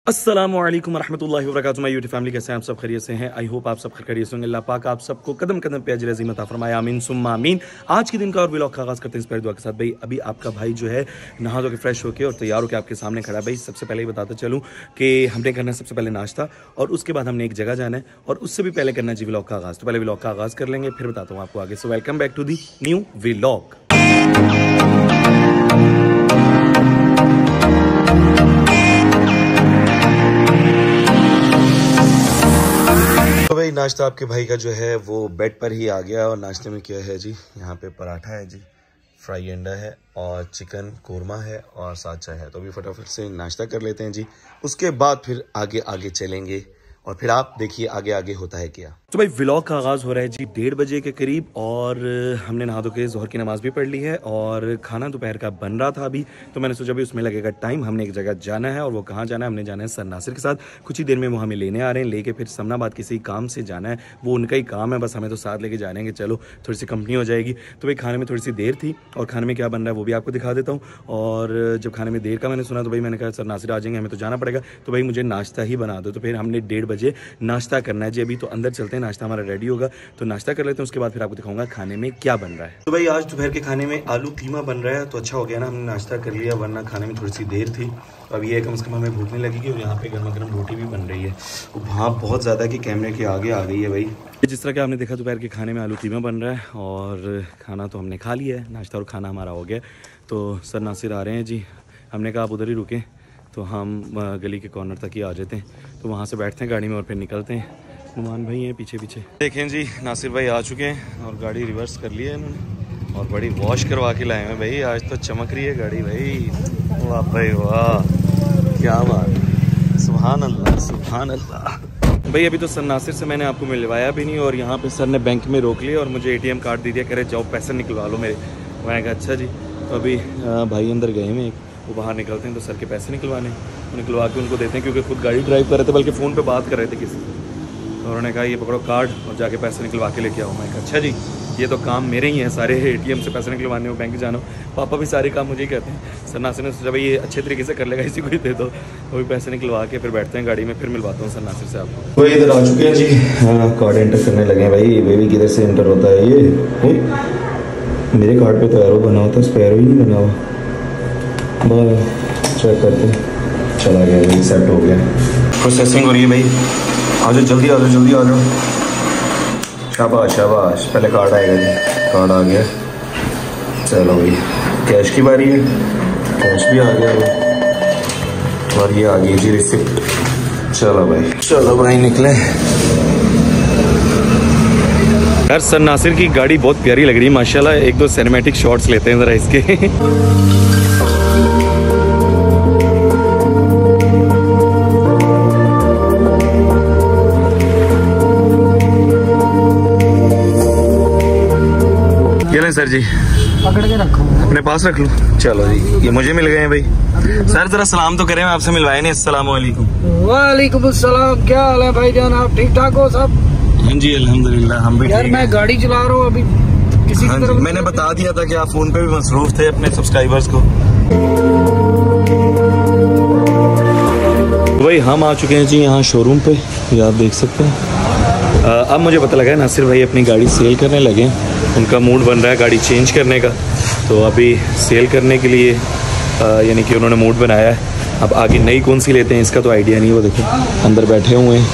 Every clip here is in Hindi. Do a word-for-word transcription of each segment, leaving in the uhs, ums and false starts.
अस्सलामुअलैकुम रहमतुल्लाहि व बरकातुहू। माय यूट्यूब फैमिली, कैसे हैं आप सब? खैरियत से हैं? आई होप आप सब खैरियत से होंगे। अल्लाह पाक आप सबको कदम कदम पे अजर अज़ीम अता फरमाए, आमीन सुम्मा आमीन। आज के दिन का और व्लॉग का आगाज़ करते हैं इस प्यारी दुआ के साथ। भाई अभी आपका भाई जो है नहा धो के फ्रेश होकर और तैयार होकर आपके सामने खड़ा है। भाई सबसे पहले ही बताता चलूँ कि हमने करना है सबसे पहले नाश्ता और उसके बाद हमने एक जगह जाना है और उससे भी पहले करना है जी व्लॉग का आगाज़। तो पहले व्लॉग का आगाज़ कर लेंगे, फिर बताता हूँ आपको आगे। So welcome back to the new vlog. तो भाई नाश्ता आपके भाई का जो है वो बेड पर ही आ गया और नाश्ते में क्या है जी, यहाँ पे पराठा है जी, फ्राई अंडा है और चिकन कोरमा है और साथ चाय है। तो अभी फटाफट से नाश्ता कर लेते हैं जी, उसके बाद फिर आगे आगे चलेंगे और फिर आप देखिए आगे आगे होता है क्या। तो भाई व्लॉग का आगाज़ हो रहा है जी डेढ़ बजे के करीब और हमने नहा धो के ज़ोहर की नमाज़ भी पढ़ ली है और खाना दोपहर का बन रहा था अभी। तो मैंने सोचा भाई उसमें लगेगा टाइम, हमने एक जगह जाना है और वो कहाँ जाना है, हमने जाना है सर नासिर के साथ। कुछ ही देर में वो हमें लेने आ रहे हैं, लेके फिर समनाबाद किसी काम से जाना है, वो उनका ही काम है, बस हमें तो साथ लेके जानेंगे। चलो थोड़ी सी कंपनी हो जाएगी। तो भाई खाने में थोड़ी सी देर थी और खाने में क्या बन रहा है वो भी आपको दिखा देता हूँ। और जब खाने में देर का मैंने सुना तो भाई मैंने कहा सर नासिर आ जाएंगे, हमें तो जाना पड़ेगा, तो भाई मुझे नाश्ता ही बना दो। तो फिर हमने डेढ़ बजे नाश्ता करना है जी। अभी तो अंदर चलते हैं, नाश्ता हमारा रेडी होगा तो नाश्ता कर लेते हैं, उसके बाद फिर आपको दिखाऊंगा खाने में क्या बन रहा है। तो भाई आज दोपहर के खाने में आलू कीमा बन रहा है, तो अच्छा हो गया ना हमने नाश्ता कर लिया, वरना खाने में थोड़ी सी देर थी। तो अब ये कम से कम हमें भूख नहीं लगेगी और यहाँ पे गर्मा गर्म रोटी भी बन रही है। भाप बहुत ज़्यादा कि कैमरे के आगे आ गई है भाई। जिस तरह के आपने देखा दोपहर के खाने में आलू कीमा बन रहा है और खाना तो हमने खा लिया है, नाश्ता और खाना हमारा हो गया। तो सर नासिर आ रहे हैं जी, हमने कहा आप उधर ही रुकें, तो हम गली के कॉर्नर तक ही आ जाते हैं, तो वहाँ से बैठते हैं गाड़ी में और फिर निकलते हैं। नुमान भाई हैं पीछे पीछे, देखें जी नासिर भाई आ चुके हैं और गाड़ी रिवर्स कर ली है इन्होंने और बड़ी वॉश करवा के लाए हैं भाई। आज तो चमक रही है गाड़ी भाई, वाह भाई वाह, क्या बात, सुभान अल्लाह सुभान अल्लाह। भाई अभी तो सर नासिर से मैंने आपको मिलवाया भी नहीं और यहाँ पे सर ने बैंक में रोक लिया और मुझे एटीएम कार्ड दे दिया, कह रहे जाओ पैसे निकलवा लो मेरे। मैंने कहा अच्छा जी। तो अभी भाई अंदर गए हैं, वो बाहर निकलते हैं तो सर के पैसे निकलवाने, निकलवा के उनको देते हैं, क्योंकि खुद गाड़ी ड्राइव कर रहे थे, बल्कि फ़ोन पे बात कर रहे थे किसी से। तो उन्होंने कहा ये पकड़ो कार्ड और जाके पैसे निकलवा के लेके आओ। मैं कहा अच्छा जी, ये तो काम मेरे ही हैं सारे, एटीएम से पैसे निकलवाने हो, बैंक जाना हो, पापा भी सारे काम मुझे ही कहते हैं। सर नासिर ने सोचा भाई ये अच्छे तरीके से कर लेगा, इसी को ही दे दो। वो भी पैसे निकलवा के फिर बैठते हैं गाड़ी में, फिर मिलवाता हूँ सर नासिर से आपको। तो इधर आ चुके हैं जी, कार्ड एंटर करने लगे हैं भाई। बेबी किधर से एंटर होता है ये, मेरे कार्ड पे तो एरो बना होता है, स्पैरो ही नहीं बना हुआ। चेक करते हैं, चला गया भाई, सेट हो गया, प्रोसेसिंग हो रही है भाई। आ जाओ जल्दी, आ जाओ जल्दी आ जाओ, शाबाश शाबाश। पहले कार्ड आएगा जी, कार्ड आ गया। चलो भाई कैश की बारी है, कैश भी आ गया भाई और ये आ गई जी रिसिप्ट। चलो भाई चलो भाई निकले यार। सर नासिर की गाड़ी बहुत प्यारी लग रही है माशाल्लाह, एक दो सिनेमैटिक शॉट्स लेते हैं ज़रा इसके। ये लें सर जी, पकड़ के रखो, अपने पास रख लूँ। चलो जी ये मुझे मिल गए हैं भाई। सर जरा सलाम तो करें, आपसे मिलवाए नहीं। अस्सलाम वालेकुम। वालेकुम अस्सलाम, क्या हाल है भाईजान, आप ठीक ठाक हो सब? हाँ जी अल्हम्दुलिल्लाह हम भी। यार मैं गाड़ी चला रहा हूँ अभी, किसी हाँ की तरफ मैंने बता दिया था कि आप फोन पे भी मसरूफ थे अपने सब्सक्राइबर्स को। भाई हम आ चुके हैं जी यहाँ शोरूम पे, ये आप देख सकते हैं। आ, अब मुझे पता लगा है नासिर भाई अपनी गाड़ी सेल करने लगे हैं, उनका मूड बन रहा है गाड़ी चेंज करने का। तो अभी सेल करने के लिए यानी कि उन्होंने मूड बनाया है। अब आगे नई कौन सी लेते हैं इसका तो आइडिया नहीं, वो देखो अंदर बैठे हुए हैं।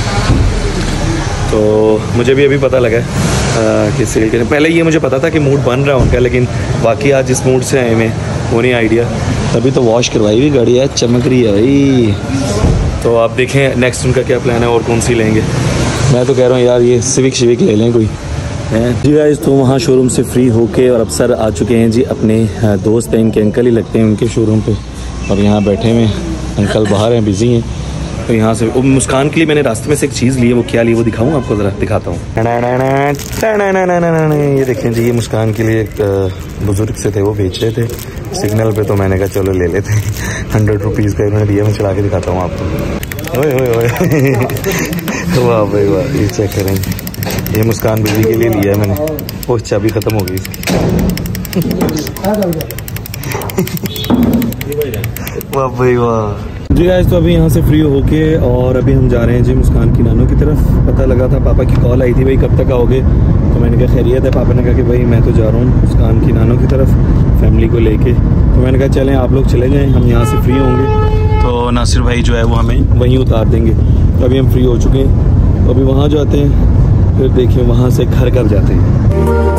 तो मुझे भी अभी पता लगा है कि सेल करने, पहले ये मुझे पता था कि मूड बन रहा है उनका, लेकिन बाकी आज जिस मूड से आए मैं वो नहीं आइडिया। तभी तो वॉश करवाई हुई गाड़ी है, चमक रही है भाई। तो आप देखें नेक्स्ट उनका क्या प्लान है और कौन सी लेंगे। मैं तो कह रहा हूँ यार ये सिविक शिविक ले लें कोई जी गाइस। तो वहाँ शोरूम से फ्री होके और अब सर आ चुके हैं जी, अपने दोस्त हैं इनके, अंकल ही लगते हैं उनके शोरूम पे, और यहाँ बैठे हुए अंकल बाहर हैं, बिजी हैं। तो यहाँ से मुस्कान के लिए मैंने रास्ते में से एक चीज़ ली है, वो क्या ली वो दिखाऊँ आपको, ज़रा दिखाता हूँ। ये देखें जी, ये मुस्कान के लिए एक बुजुर्ग से थे, वो बेच रहे थे सिग्नल पे, तो मैंने कहा चलो ले लेते हैं। हंड्रेड रुपीज़ का इन्होंने दिया, मैं चला के दिखाता हूँ आपको। ओए ओए ओए वाह भाई वाह, ये चेक करें, ये मुस्कान बिजली के लिए लिया है मैंने। वो चाबी ख़त्म हो गई वाह भाई वाह। जी गाइस, तो अभी यहाँ से फ्री होके और अभी हम जा रहे हैं जी मुस्कान की नानों की तरफ। पता लगा था, पापा की कॉल आई थी, भाई कब तक आओगे, तो मैंने कहा खैरियत है। पापा ने कहा कि भाई मैं तो जा रहा हूँ मुस्कान की नानों की तरफ फैमिली को लेके। तो मैंने कहा चलें, आप लोग चले जाएँ, हम यहाँ से फ्री होंगे तो नासिर भाई जो है वो हमें वहीं उतार देंगे। तो अभी हम फ्री हो चुके हैं, तो अभी वहाँ जाते हैं, फिर देखिए वहाँ से घर कब जाते हैं।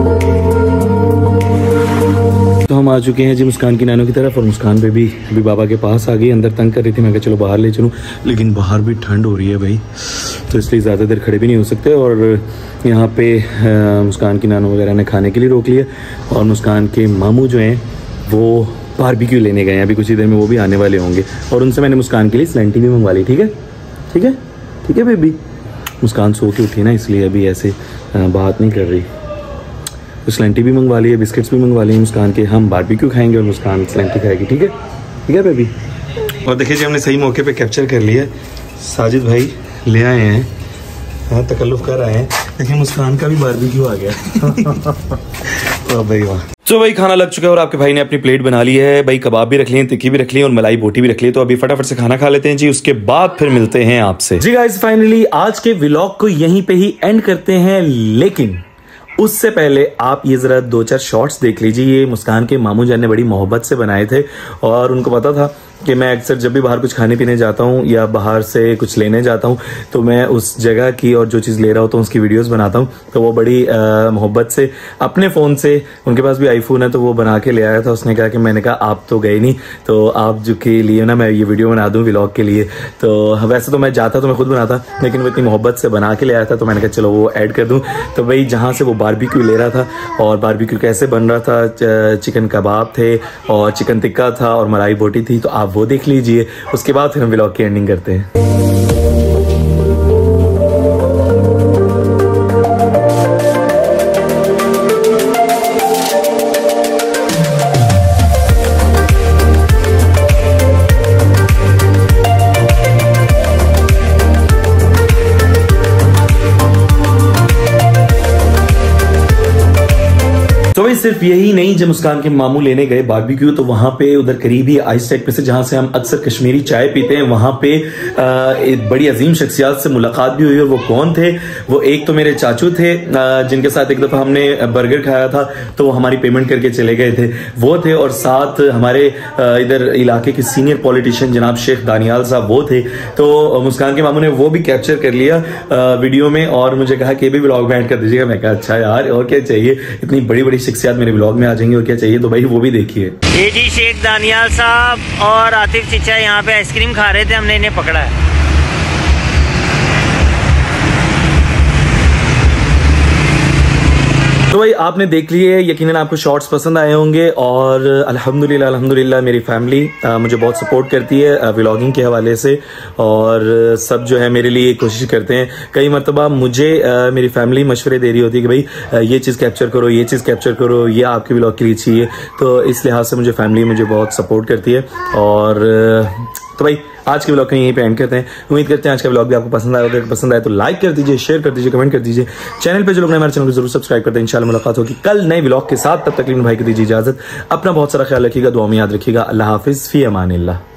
तो हम आ चुके हैं जी मुस्कान की नानों की तरफ, और मुस्कान पे भी अभी बाबा के पास आ गई। अंदर तंग कर रही थी, मैं कहा चलो बाहर ले चलूँ, लेकिन बाहर भी ठंड हो रही है भाई, तो इसलिए ज़्यादा देर खड़े भी नहीं हो सकते। और यहाँ पे आ, मुस्कान की नानों वगैरह ने खाने के लिए रोक लिया, और मुस्कान के मामू जो हैं वो बारबेक्यू लेने गए हैं, अभी कुछ ही देर में वो भी आने वाले होंगे। और उनसे मैंने मुस्कान के लिए स्लैंटी भी मंगवा ली। ठीक है ठीक है ठीक है बेबी। मुस्कान सो के उठी ना, इसलिए अभी ऐसे बात नहीं कर रही। तो स्लैंटी भी मंगवा लिए, बिस्किट्स भी मंगवा लिए मुस्कान के। हम बारबेक्यू खाएंगे और मुस्कान स्लैंटी खाएगी। ठीक है ठीक है बेबी। और देखिए जी, हमने सही मौके पे कैप्चर कर लिया। साजिद भाई ले आए हैं, हाँ तकल्लुफ़ कर आए हैं, लेकिन मुस्कान का भी बारबेक्यू आ गया। तो भाई वाह। तो भाई खाना लग चुका है और आपके भाई ने अपनी प्लेट बना ली है भाई। कबाब भी रख लिए, टिक्की भी रख ली और मलाई बोटी भी रख ली। तो अभी फटाफट से खाना खा लेते हैं जी, उसके बाद फिर मिलते हैं आपसे जी। गाइस फाइनली आज के व्लॉग को यहीं पे ही एंड करते हैं, लेकिन उससे पहले आप ये जरा दो चार शॉर्ट्स देख लीजिए। ये मुस्कान के मामू जान ने बड़ी मोहब्बत से बनाए थे, और उनको पता था कि मैं अक्सर जब भी बाहर कुछ खाने पीने जाता हूँ या बाहर से कुछ लेने जाता हूँ, तो मैं उस जगह की और जो चीज़ ले रहा होता हूँ उसकी वीडियोस बनाता हूँ। तो वो बड़ी मोहब्बत से अपने फ़ोन से, उनके पास भी आईफोन है, तो वो बना के ले आया था। उसने कहा कि मैंने कहा आप तो गए नहीं, तो आप जो के लिए ना मैं ये वीडियो बना दूँ व्लॉग के लिए। तो वैसे तो मैं जाता तो मैं खुद बनाता, लेकिन वो इतनी मोहब्बत से बना के ले आया था, तो मैंने कहा चलो वो ऐड कर दूँ। तो भाई जहाँ से वो बारबेक्यू ले रहा था, और बारबेक्यू कैसे बन रहा था, चिकन कबाब थे और चिकन टिक्का था और मलाई बोटी थी, तो आप वो देख लीजिए। उसके बाद फिर हम व्लॉग की एंडिंग करते हैं। तो भाई सिर्फ यही नहीं, जब मुस्कान के मामू लेने गए बारबेक्यू, तो वहां पे उधर करीब ही आइस टेक पे से, जहां से हम अक्सर कश्मीरी चाय पीते हैं, वहां पे आ, एक बड़ी अजीम शख्सियत से मुलाकात भी हुई। और वो कौन थे? वो एक तो मेरे चाचू थे, आ, जिनके साथ एक दफा हमने बर्गर खाया था, तो वो हमारी पेमेंट करके चले गए थे, वो थे। और साथ हमारे इधर इलाके के सीनियर पॉलिटिशियन जनाब शेख दानियाल साहब, वो थे। तो मुस्कान के मामू ने वो भी कैप्चर कर लिया आ, वीडियो में, और मुझे कहा कि भी व्लॉग में ऐड कर दीजिएगा। मैं कहा अच्छा यार, और क्या चाहिए, इतनी बड़ी बड़ी शख्सियत मेरे ब्लॉग में आ जाएंगे, और क्या चाहिए। तो भाई वो भी देखिए। ये जी शेख दानियाल साहब और आतिफ चिचा यहाँ पे आइसक्रीम खा रहे थे, हमने इन्हें पकड़ा है। तो भाई आपने देख लिए, यकीनन आपको शॉर्ट्स पसंद आए होंगे। और अल्हम्दुलिल्लाह अल्हम्दुलिल्लाह मेरी फैमिली आ, मुझे बहुत सपोर्ट करती है व्लॉगिंग के हवाले से, और सब जो है मेरे लिए कोशिश करते हैं। कई मरतबा मुझे आ, मेरी फैमिली मशवरे दे रही होती है कि भाई आ, ये चीज़ कैप्चर करो, ये चीज़ कैप्चर करो, ये आपके व्लॉग के लिए चाहिए। तो इस लिहाज से मुझे फैमिली मुझे बहुत सपोर्ट करती है। और तो भाई आज के व्लॉग को यहीं पे एंड करते हैं। उम्मीद करते हैं आज का व्लॉग भी आपको पसंद आया। अगर पसंद आए तो लाइक कर दीजिए, शेयर कर दीजिए, कमेंट कर दीजिए। चैनल पे जो लोग नए हमारे चैनल को जरूर सब्सक्राइब करते हैं। इंशाल्लाह मुलाकात होगी कल नए व्लॉग के साथ। तब तक भाई को दीजिए इजाजत। अपना बहुत सारा ख्याल रखिएगा, दुआ में याद रखिएगा। अल्लाह हाफिज, फी अमानिल्लाह।